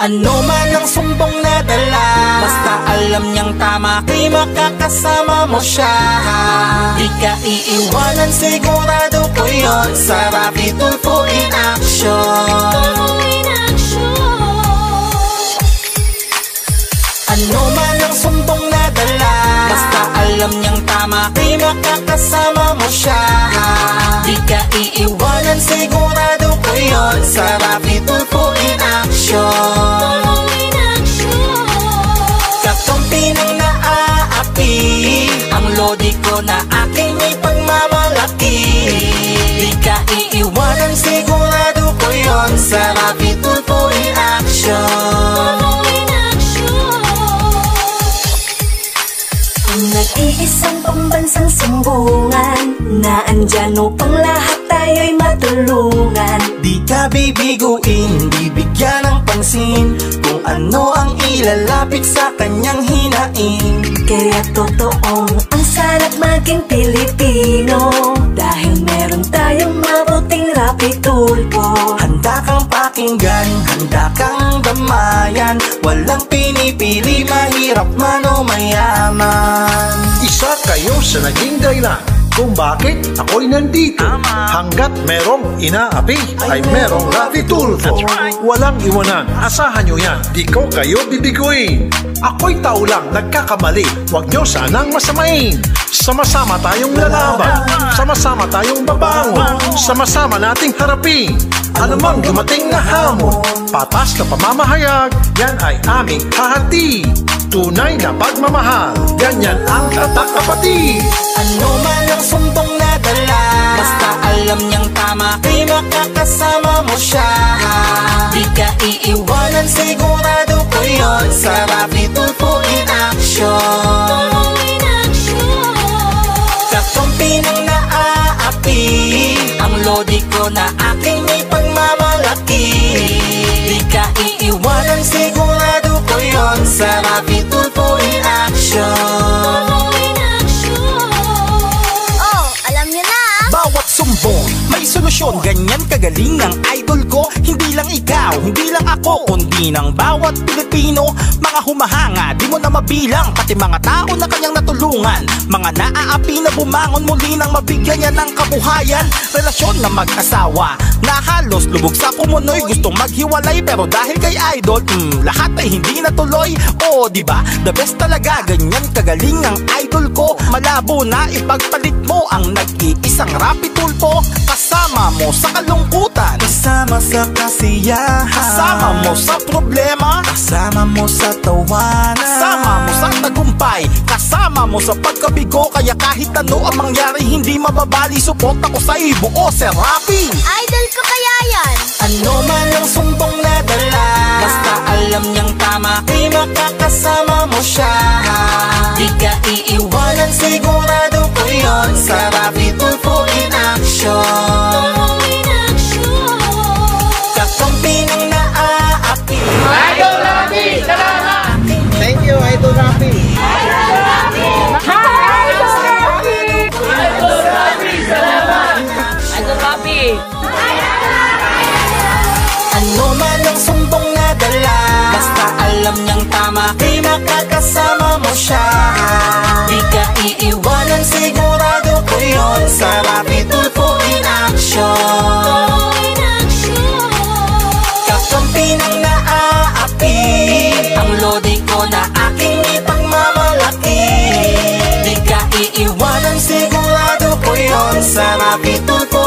Ano man ang sumbong na dala, basta alam niyang tama kay makakasama mo siya. Di ka iiwanan, sigurado ko yun. Sa Rapi Tulfo in action. Ano man ang sumbong na dala, basta alam niyang tama kay makakasama mo siya. Di ka iiwanan, sigurado ko yun. Sa Rapi Tulfo in action. Kakampi ng naaapi, ang lodi ko na aking may pagmamalaki. Di ka iiwanan, sigurado ko yun. Sa Rapi Tulfo in action. Ang nag-iisang pambansang sumbungan, na andyan upang lahat tayo'y matulungan. Di ka bibiguin, bibigyan ng pansin kung ano ang ilalapit sa kanyang hinaing. Kaya totoong ang sarap maging Pilipino, dahil meron tayong mabuting Rapi Tulfo. Handa kang pakinggan, handa kang damayan, walang pinipili, mahirap man o mayaman. Isa kayo sa naging dahilan kung bakit ako'y nandito. Hanggat merong inaapi ay merong Rapi Tulfo. Walang iwanan, asahan nyo yan. Di ko kayo bibiguin. Ako'y tao lang, nagkakamali, huwag nyo sanang masamain. Sama-sama tayong lalaban, sama-sama tayong babangon, sama-sama nating harapin anumang dumating na hamon. Patas na pamamahayag, yan ay aming hahati. Tunay na pagmamahal, ganyan ang tatak kapatid. Ano man ang sumbong na dala, basta alam niyang tama kay makakasama mo siya. Di ka iiwanan, sigurado ko yun. Sa Rapi Tulfo in action. Kakampi ng naaapi, ang lodi ko na aking may pagmamalaki. Di ka iiwanan, sigurado ko yun. Sa Rapi Tulfo in action. Oh, alam niyo na! Bawat sumbong may solusyon, ganyan kagaling ang idol ko. Hindi lang ikaw, hindi lang ako, kundi ng bawat Pilipino. Mga humahanga, di mo na mabilang, pati mga tao na kanyang natulungan. Mga naaapi na bumangon muli nang mabigyan niya ng kabuhayan. Relasyon na mag-asawa na halos lubog sa kumunoy, gustong maghiwalay pero dahil kay idol, lahat ay hindi natuloy. O diba, the best talaga, ganyan kagaling ang idol ko. Malabo na ipagpalit mo ang nag-iisang Rapi Tulfo. Kasama mo sa kalungkutan, kasama sa kasiyahan, kasama mo sa problema, kasama mo sa tawanan, kasama mo sa tagumpay, kasama mo sa pagkabigo. Kaya kahit ano ang mangyari, hindi mababali, support ako sa ibuo, Sir Rapi. Idol ko kaya yan! Ano man ang sumbong na dala, basta alam niyang tama kay makakasama mo siya. Di ka iiwanan, sigurado ko yun. Sa Rapi Tulfo in action. Kakampi ng naaapi. Idol Rapi, salamat! Thank you, Idol Rapi! Idol Rapi! Idol Rapi, salamat! Idol Rapi! Ano man ang sumbong na dala, basta alam niyang tama kay makakasama mo siya. Di ka iiwanan, sigurado ko yun. Sa Rapi Tulfo in action. Kakampi ng naaapi, ang lodi ko na aking ipagmamalaki. Di ka iiwanan, sigurado ko yun. Sa Rapi Tulfo